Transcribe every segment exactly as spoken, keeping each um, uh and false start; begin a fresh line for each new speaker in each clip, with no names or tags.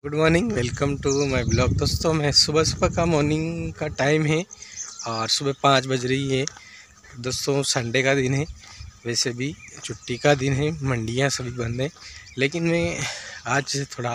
Good morning, welcome to my blog. दोस्तों, मैं सुबह सुबह का मॉर्निंग का टाइम है और सुबह पाँच बज रही है। दोस्तों, संडे का दिन है, वैसे भी छुट्टी का दिन है, मंडियाँ सभी बंद हैं, लेकिन मैं आज से थोड़ा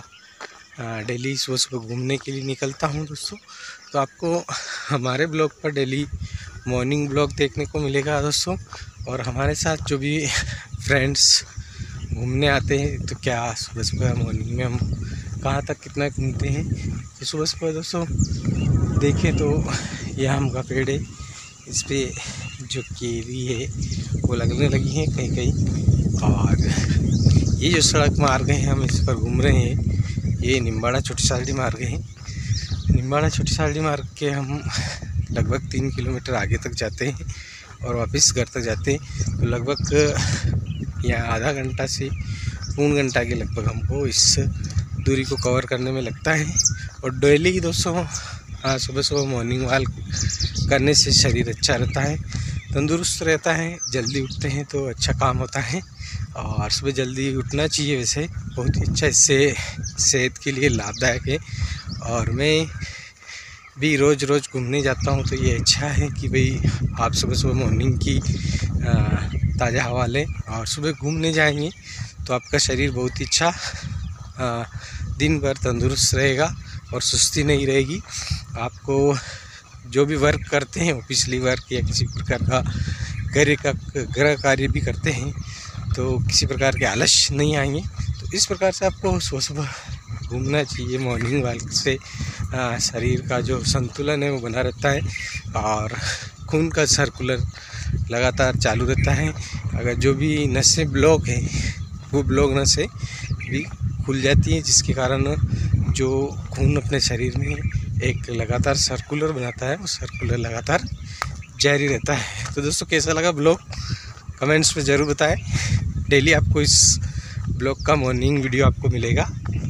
डेली सुबह सुबह घूमने के लिए निकलता हूँ। दोस्तों, तो आपको हमारे ब्लॉग पर डेली मॉर्निंग ब्लॉग देखने को मिलेगा दोस्तों। और हमारे साथ जो भी फ्रेंड्स घूमने आते हैं, तो क्या सुबह सुबह मॉर्निंग में हम कहाँ तक कितना घूमते हैं। तो सुबह सुबह दोस्तों देखें तो यह आम का पेड़ है, इस पर जो केवी है वो लगने लगी हैं कहीं कहीं। और ये जो सड़क मार्ग है हम इस पर घूम रहे हैं, ये निम्बाड़ा छोटी सालडी मार्ग है। निम्बाड़ा छोटी सालडी मार्ग के हम लगभग तीन किलोमीटर आगे तक जाते हैं और वापस घर तक जाते हैं। तो लगभग यहाँ आधा घंटा से पूर्ण घंटा के लगभग हमको इस दूरी को कवर करने में लगता है। और डेली ही दोस्तों हाँ सुबह सुबह मॉर्निंग वॉक करने से शरीर अच्छा रहता है, तंदुरुस्त रहता है। जल्दी उठते हैं तो अच्छा काम होता है और सुबह जल्दी उठना चाहिए, वैसे बहुत ही अच्छा, इससे सेहत के लिए लाभदायक है। और मैं भी रोज़ रोज़ घूमने जाता हूँ, तो ये अच्छा है कि भाई आप सुबह सुबह मॉर्निंग की ताज़ा हवा लें और सुबह घूमने जाएंगे तो आपका शरीर बहुत ही अच्छा आ, दिन भर तंदुरुस्त रहेगा और सुस्ती नहीं रहेगी। आपको जो भी वर्क करते हैं, ऑफिशियली वर्क या किसी प्रकार का घर का गृह कार्य भी करते हैं, तो किसी प्रकार के आलस नहीं आएंगे। तो इस प्रकार से आपको सुबह सुबह घूमना चाहिए। मॉर्निंग वॉक से आ, शरीर का जो संतुलन है वो बना रहता है और खून का सर्कुलर लगातार चालू रहता है। अगर जो भी नसें ब्लॉक हैं वो ब्लॉक नसें भी खुल जाती हैं, जिसके कारण जो खून अपने शरीर में एक लगातार सर्कुलर बनाता है, वो सर्कुलर लगातार जारी रहता है। तो दोस्तों, कैसा लगा ब्लॉग कमेंट्स में ज़रूर बताएं। डेली आपको इस ब्लॉग का मॉर्निंग वीडियो आपको मिलेगा।